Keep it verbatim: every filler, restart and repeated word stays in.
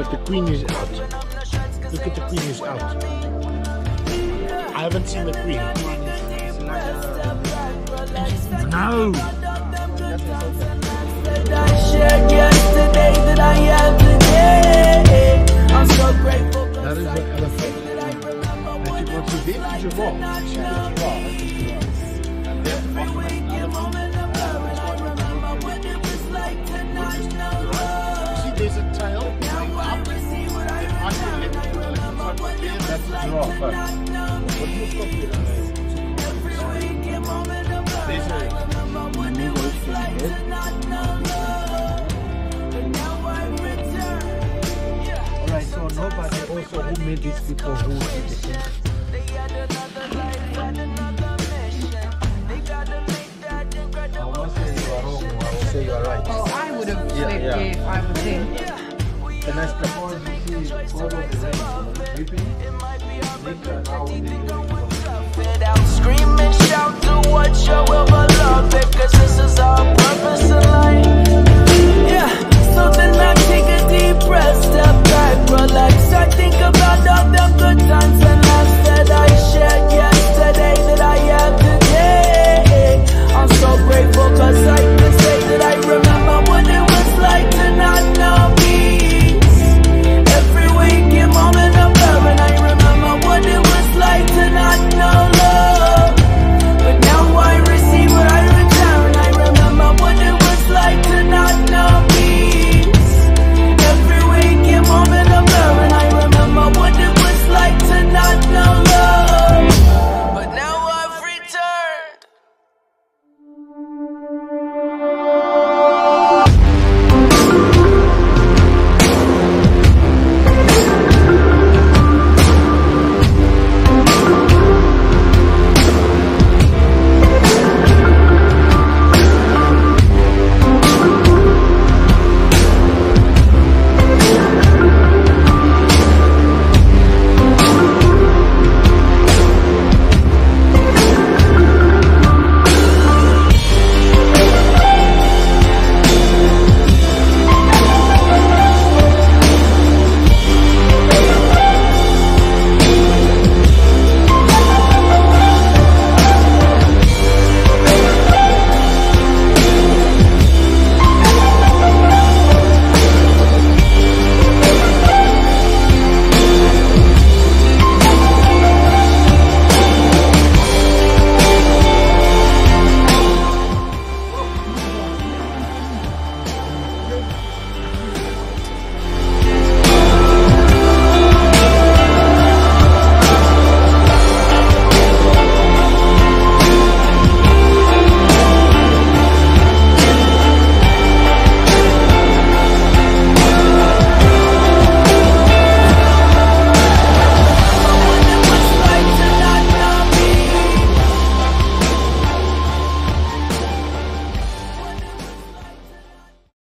but the queen is out. Look at the queen is out. I haven't seen the queen. No! That is an elephant. And she wants to get to Javan. She wants to Javan. See, there's a tail going up. I can let the elephant up there. That's a giraffe. What do you stop here? There's a Alright, so nobody also who made these people who did the thing. I won't say you are wrong, I will say you are right. Oh, I would have Yeah, said yeah. if I was him. And I suppose you see all of the rain dripping, later now they Scream and shout to what your will beloved, because this is our purpose in life.